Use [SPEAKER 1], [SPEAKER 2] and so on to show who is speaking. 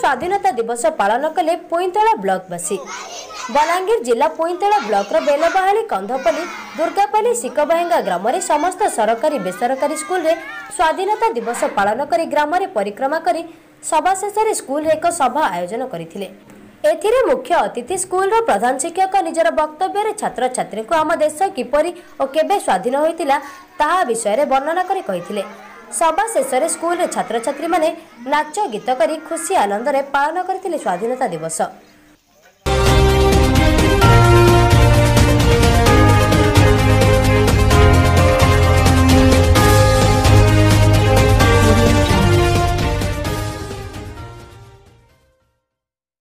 [SPEAKER 1] स्वाधीनता दिवस पालन कले पुईंतला ब्लॉकवासी। बलांगीर जिला पुईंतला ब्लॉक बेलबहाली कंधपल्ली दुर्गापल्ली सिकबहेंगा ग्राम में समस्त सरकारी बेसरकारी स्कूल रे स्वाधीनता दिवस पालन करी ग्राम में परिक्रमा करी सभा शेष स्कूल एक सभा आयोजन करथिले। एथिरे मुख्य अतिथि स्कूल रो प्रधान शिक्षक निजर वक्तव्य रे छात्र छात्री को आम देश किपरि और केबे स्वाधीन होइतिला ताहा विषय रे वर्णना करी कहिथिले। सभा शेष स्कूल रे छात्र छात्री माने नाच गीत करी खुशी आनंद रे पालन करथिले स्वाधीनता दिवस।